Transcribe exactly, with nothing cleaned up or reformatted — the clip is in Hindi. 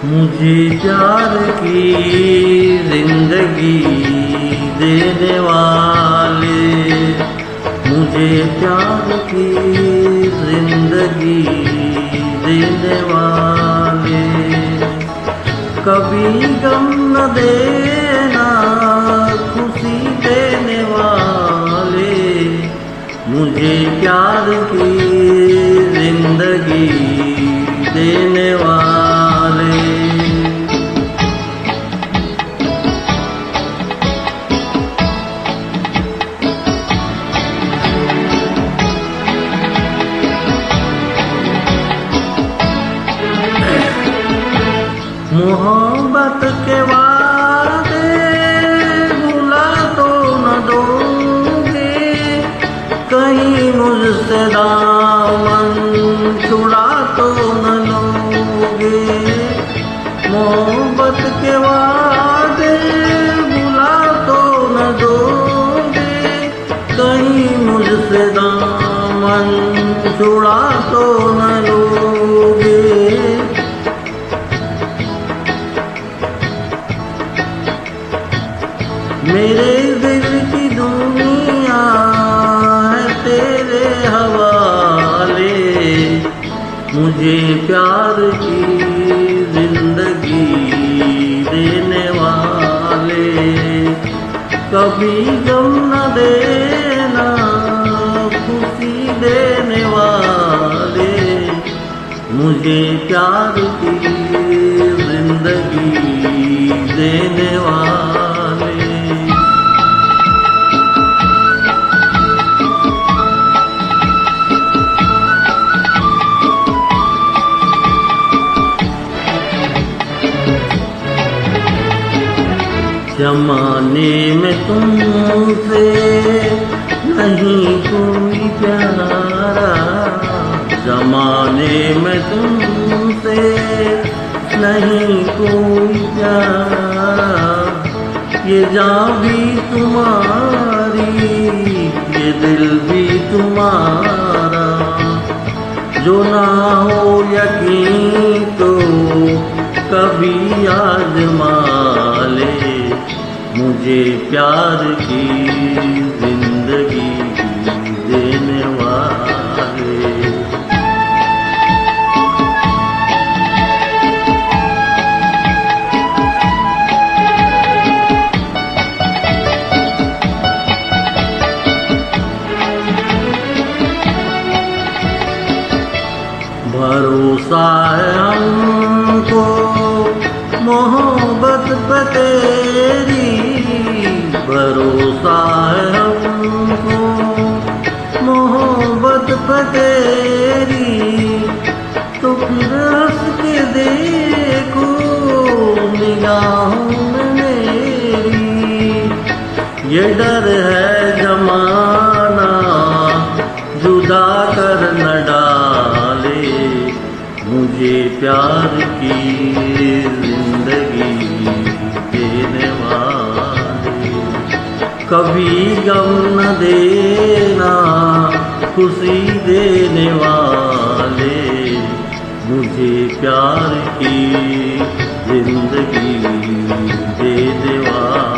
मुझे प्यार की जिंदगी देने वाले, मुझे प्यार की जिंदगी देने वाले, कभी गम न देना खुशी देने वाले, मुझे प्यार की जिंदगी देने वाले। मोहब्बत के वादे भुला तो न दोगे, कहीं मुझसे दामन छुड़ा तो न लोगे। मोहब्बत के वादे भुला तो न दोगे, कहीं मुझसे दामन छुड़ा तो न लोगे। मेरे दिल की दुनिया है तेरे हवाले, मुझे प्यार की जिंदगी देने वाले, कभी गम न देना खुशी देने वाले, मुझे प्यार की जिंदगी देने वाले। जमाने में तुमसे नहीं कोई प्यारा, जमाने में तुमसे नहीं कोई प्यारा, ये जान भी तुम्हारी ये दिल भी तुम्हारा, जो ना हो यकीन तो कभी आजमा ले, मुझे प्यार की जिंदगी देने वाले। भरोसा है हमको मोहब्बत पे तेरी, भरोसा है हमको मोहब्बत पे तेरी, तो फिर हंस के देखो निगाहों में मेरी। ये डर है जमाना जुदा कर न डाले, मुझे प्यार की जिंदगी देने वाले, कभी गम न देना खुशी देने वाले, मुझे प्यार की जिंदगी देने वाले।